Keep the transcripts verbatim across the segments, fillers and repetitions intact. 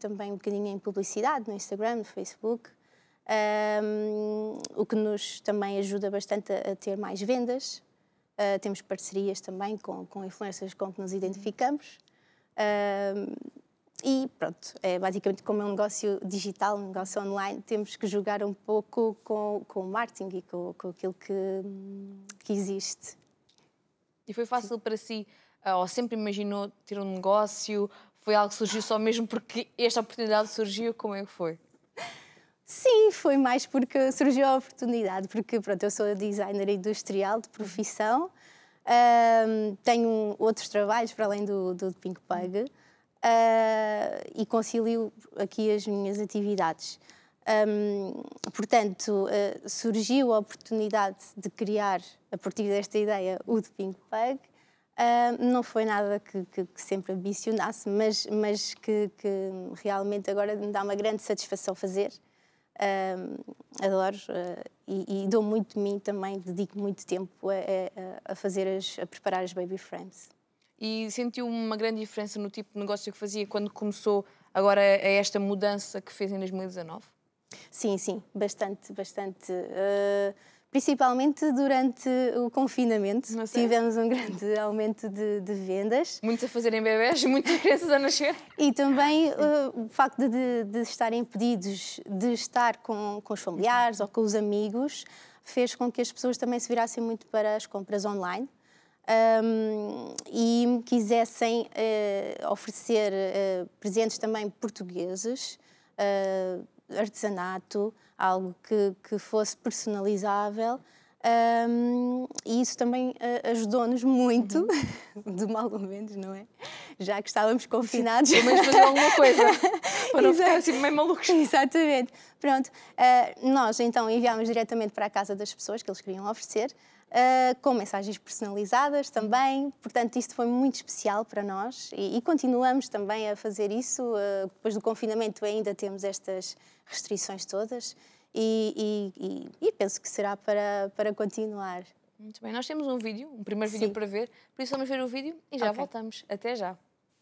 também um bocadinho em publicidade, no Instagram, no Facebook, um, o que nos também ajuda bastante a, a ter mais vendas. Uh, temos parcerias também com, com influencers com que nos identificamos. Uh, e pronto, é basicamente como é um negócio digital, um negócio online, temos que jogar um pouco com, com o marketing e com, com aquilo que, que existe. E foi fácil Sim. para si, ou sempre imaginou ter um negócio? Foi algo que surgiu só mesmo porque esta oportunidade surgiu? Como é que foi? Sim, foi mais porque surgiu a oportunidade, porque pronto, eu sou designer industrial de profissão, um, tenho outros trabalhos para além do, do Pink Pug, uh, e concilio aqui as minhas atividades. Um, portanto, uh, surgiu a oportunidade de criar, a partir desta ideia, o The Pink Pug. Uh, não foi nada que, que, que sempre ambicionasse, mas, mas que, que realmente agora me dá uma grande satisfação fazer. Uh, adoro uh, e, e dou muito de mim também, dedico muito tempo a, a, a, fazer as, a preparar as baby frames. E sentiu uma grande diferença no tipo de negócio que fazia quando começou agora a esta mudança que fez em dois mil e dezanove? Sim, sim, bastante, bastante. Uh, principalmente durante o confinamento, tivemos um grande aumento de, de vendas. Muitos a fazerem bebés, muitas crianças a nascer. E também uh, o facto de, de estarem impedidos de estar com, com os familiares ou com os amigos fez com que as pessoas também se virassem muito para as compras online. Um, e me quisessem uh, oferecer uh, presentes também portugueses, uh, artesanato, algo que, que fosse personalizável, um, e isso também uh, ajudou-nos muito, uhum. de mal ou menos, não é? Já que estávamos confinados. Pelo menos fazer alguma coisa, para não ficar assim meio malucos. Exatamente. Pronto, uh, nós então enviámos diretamente para a casa das pessoas que eles queriam oferecer, Uh, com mensagens personalizadas também, portanto isto foi muito especial para nós e, e continuamos também a fazer isso, uh, depois do confinamento ainda temos estas restrições todas e, e, e, e penso que será para, para continuar. Muito bem, nós temos um vídeo, um primeiro vídeo Sim. para ver, por isso vamos ver o vídeo e já okay. voltamos. Até já!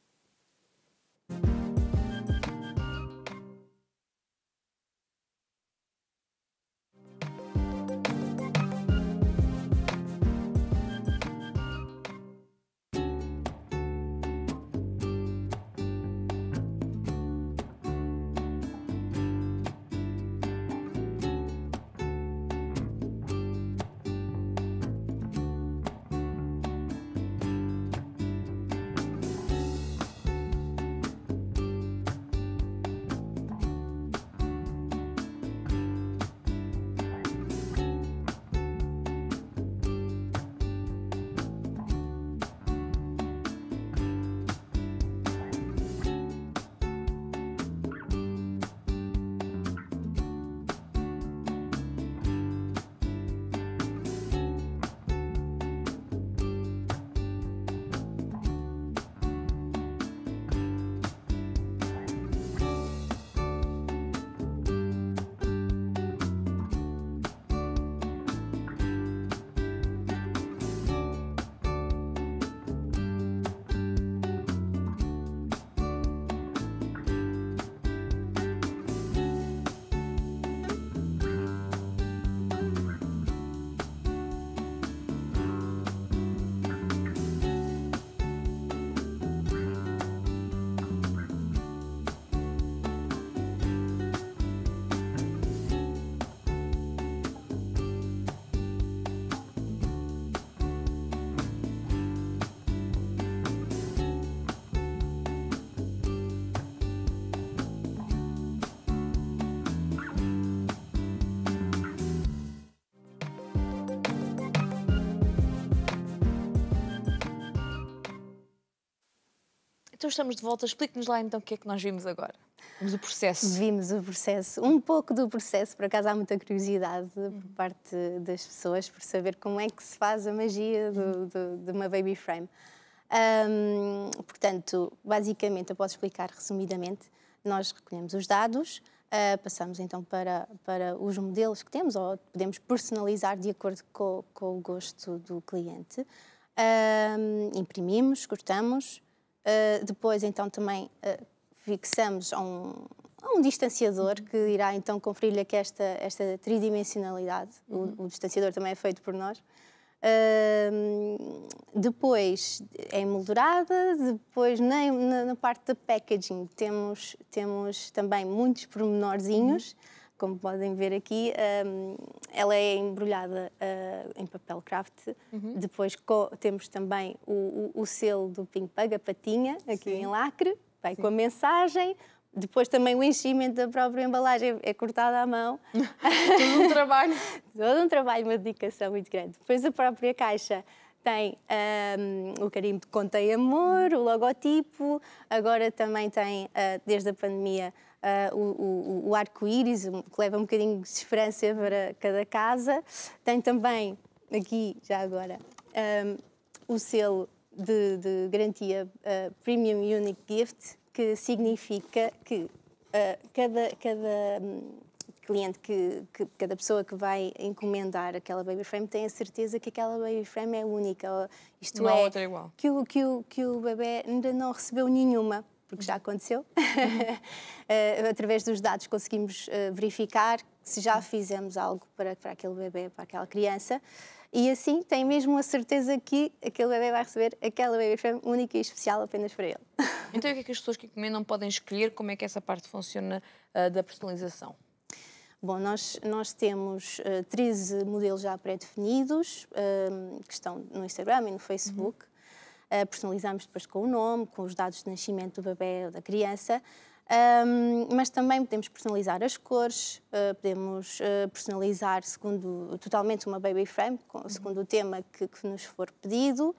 Então estamos de volta, explique-nos lá então o que é que nós vimos agora. Vimos o processo. Vimos o processo, um pouco do processo, por acaso há muita curiosidade uhum. por parte das pessoas por saber como é que se faz a magia do, do, de uma baby frame. Um, portanto, basicamente, eu posso explicar resumidamente, nós recolhemos os dados, uh, passamos então para, para os modelos que temos, ou podemos personalizar de acordo com, com o gosto do cliente. Um, imprimimos, cortamos, Uh, depois, então, também uh, fixamos a um, a um distanciador que irá então conferir-lhe aqui esta, esta tridimensionalidade. Uhum. O, o distanciador também é feito por nós. Uh, depois é emoldurada, depois na, na, na parte da packaging temos, temos também muitos pormenorzinhos. Uhum. Como podem ver aqui, um, ela é embrulhada uh, em papel craft. Uhum. Depois temos também o, o, o selo do Pink Pug, a patinha, aqui Sim. em lacre, vai Sim. com a mensagem. Depois também o enchimento da própria embalagem é cortado à mão. Todo um trabalho. Todo um trabalho, uma dedicação muito grande. Depois a própria caixa tem um, o carimbo de Contém Amor, o logotipo. Agora também tem, uh, desde a pandemia, Uh, o, o, o arco-íris, que leva um bocadinho de esperança para cada casa. Tem também, aqui, já agora, um, o selo de, de garantia uh, Premium Unique Gift, que significa que uh, cada, cada um, cliente, que, que, cada pessoa que vai encomendar aquela baby frame tem a certeza que aquela baby frame é única. Isto não é, outra igual. Que, o, que, o, que o bebê ainda não recebeu nenhuma. Porque já aconteceu. Uhum. uh, através dos dados conseguimos uh, verificar se já fizemos algo para, para aquele bebê, para aquela criança. E assim tem mesmo a certeza que aquele bebê vai receber aquela baby frame única e especial apenas para ele. Então o que é que as pessoas que encomendam podem escolher? Como é que essa parte funciona uh, da personalização? Bom, nós, nós temos uh, treze modelos já pré-definidos, uh, que estão no Instagram e no Facebook. Uhum. Uh, personalizamos depois com o nome, com os dados de nascimento do bebê ou da criança, um, mas também podemos personalizar as cores, uh, podemos uh, personalizar segundo, totalmente uma baby frame, com, segundo o tema que, que nos for pedido.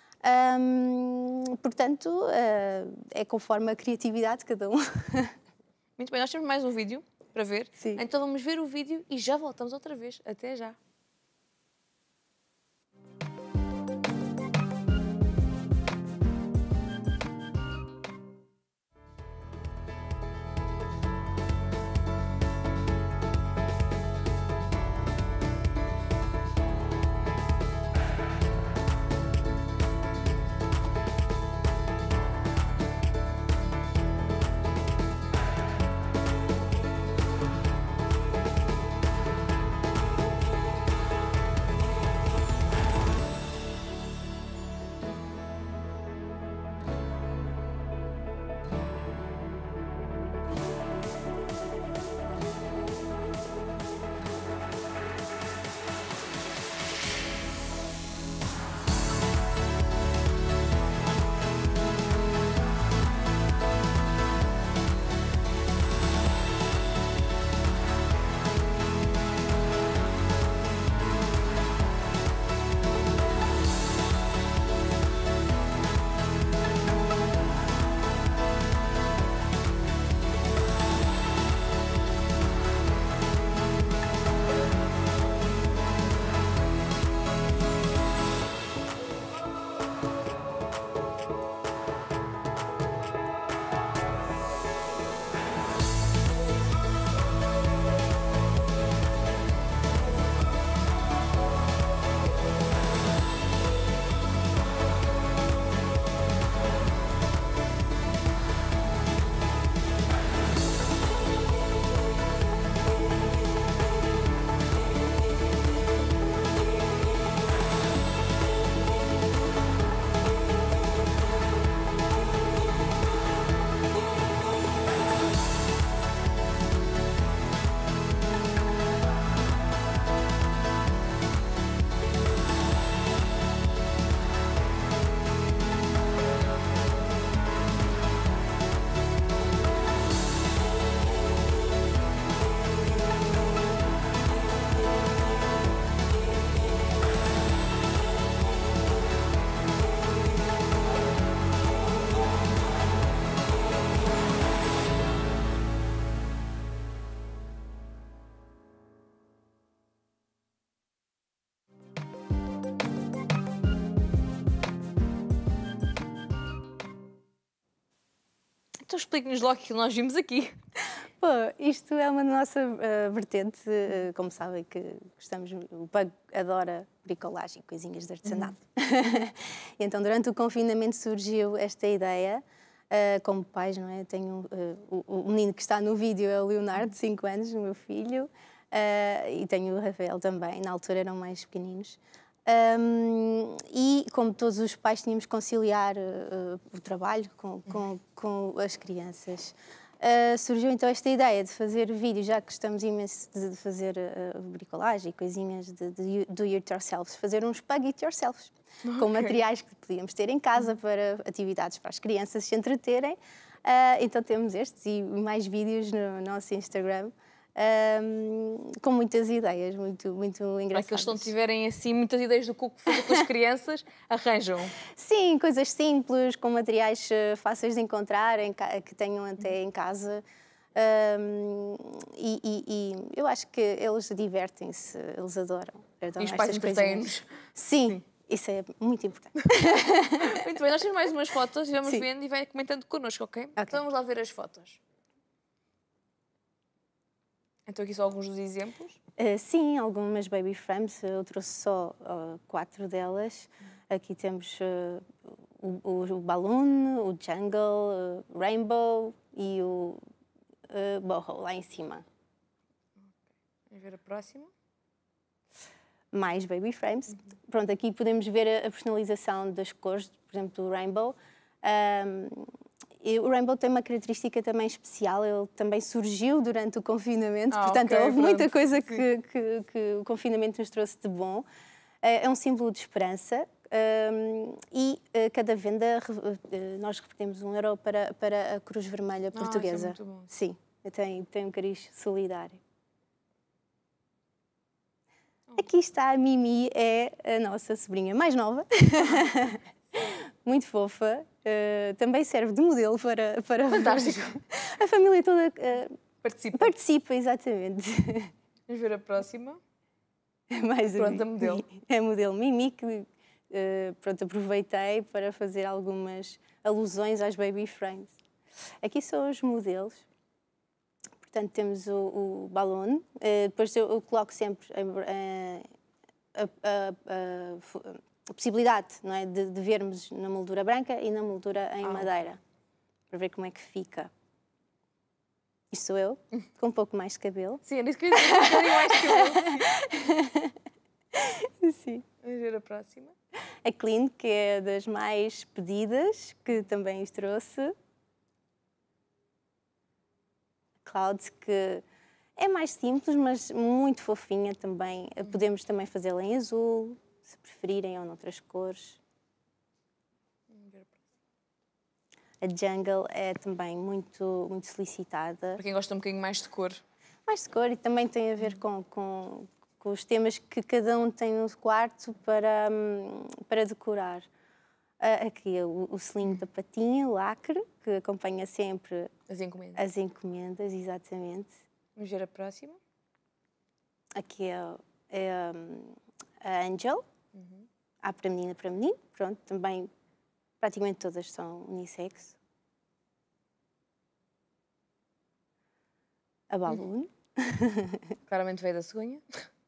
Um, portanto, uh, é conforme a criatividade de cada um. Muito bem, nós temos mais um vídeo para ver. Sim. Então vamos ver o vídeo e já voltamos outra vez. Até já. Então explique-nos logo o que nós vimos aqui. Pô, isto é uma nossa uh, vertente, uh, como sabem que gostamos, o Pug adora bricolagem, coisinhas de artesanato. Uhum. E então durante o confinamento surgiu esta ideia uh, como pais, não é? Tenho uh, o, o menino que está no vídeo é o Leonardo, de cinco anos, o meu filho, uh, e tenho o Rafael também, na altura eram mais pequeninos. Um, e, como todos os pais, tínhamos que conciliar uh, o trabalho com, com, com as crianças. Uh, surgiu então esta ideia de fazer vídeo, já que gostamos imenso de, de fazer uh, bricolagem e coisinhas de, de do it yourself, fazer uns Pug It Yourselves, okay, com materiais que podíamos ter em casa para atividades para as crianças se entreterem. Uh, então temos estes e mais vídeos no nosso Instagram. Um, com muitas ideias, muito, muito engraçadas. Para que eles não tiverem assim muitas ideias do que fazer com as crianças, arranjam? Sim, coisas simples, com materiais fáceis de encontrar, em, que tenham até em casa. Um, e, e, e eu acho que eles divertem-se, eles adoram. adoram e os pais entretêm-nos? Sim. Sim. Isso é muito importante. Muito bem, nós temos mais umas fotos e vamos Sim. vendo e vai comentando connosco, ok? okay? Então vamos lá ver as fotos. Então aqui só alguns dos exemplos? Uh, sim, algumas baby frames, eu trouxe só uh, quatro delas. Aqui temos uh, o, o, o Balloon, o Jungle, o Rainbow e o uh, Boho lá em cima. Vamos ver a próxima. Mais baby frames. Uhum. Pronto, aqui podemos ver a, a personalização das cores, por exemplo, do Rainbow. Um, E o Rainbow tem uma característica também especial, ele também surgiu durante o confinamento, ah, portanto okay, houve pronto. muita coisa que, que, que o confinamento nos trouxe de bom. É um símbolo de esperança um, e uh, cada venda uh, nós revertemos um euro para, para a Cruz Vermelha Portuguesa. Ah, isso é muito bom. Sim, tem, tem um cariz solidário. Oh. Aqui está a Mimi, é a nossa sobrinha mais nova. Muito fofa, uh, também serve de modelo para... para Fantástico! A família toda uh, participa. Participa, exatamente. Vamos ver a próxima. Mais pronto, a modelo. É a modelo Mimi, que uh, pronto, aproveitei para fazer algumas alusões às baby frames. Aqui são os modelos. Portanto, temos o, o balão. Uh, depois eu, eu coloco sempre uh, a... a, a, a a possibilidade, não é, de, de vermos na moldura branca e na moldura em ah. madeira, para ver como é que fica. Isto sou eu, com um pouco mais de cabelo. Sim, era isso que eu ia dizer, um pouquinho mais de cabelo. Sim. Vamos ver a próxima. A Clean, que é das mais pedidas, que também os trouxe. Cloud, que é mais simples, mas muito fofinha também. Uhum. Podemos também fazê-la em azul, se preferirem, ou noutras cores. A Jungle é também muito, muito solicitada. Para quem gosta um bocadinho mais de cor. Mais de cor, e também tem a ver com, com, com os temas que cada um tem no quarto para, para decorar. Aqui é o, o selinho da patinha, o lacre, que acompanha sempre as encomendas. As encomendas, exatamente. Vamos ver a próxima. Aqui é, é a Angel. Uhum. Há para menina e para menino, pronto, também praticamente todas são unissex. A Balloon. Uhum. Claramente veio da cegonha.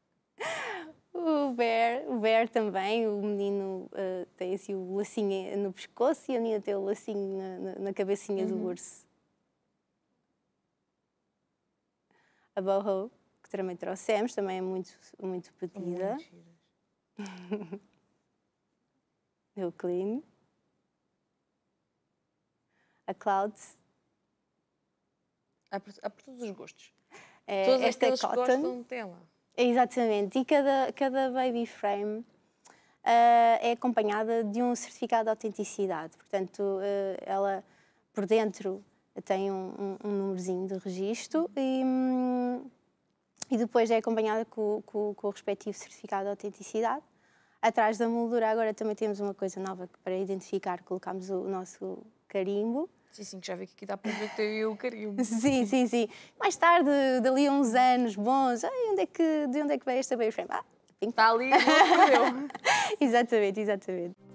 O Bear, o Bear também, o menino uh, tem assim o lacinho no pescoço e a menina tem o lacinho na, na, na cabecinha uhum. do urso. A Boho, que também trouxemos, também é muito, muito pedida. Muito o Clean. A Cloud. Há por, há por todos os gostos. É, todos esta é aqueles que gostam dela. Exatamente. E cada, cada baby frame uh, é acompanhada de um certificado de autenticidade. Portanto, uh, ela por dentro tem um, um, um númerozinho de registro e, um, e depois é acompanhada com, com, com o respectivo certificado de autenticidade. Atrás da moldura agora também temos uma coisa nova que para identificar colocamos o nosso carimbo. Sim, sim, que já vi que aqui dá para ver que tem o carimbo. Sim, sim, sim. Mais tarde, dali a uns anos bons, ai, onde é que, de onde é que veio esta baby frame? Ah, está ali, não perdeu. Exatamente, exatamente.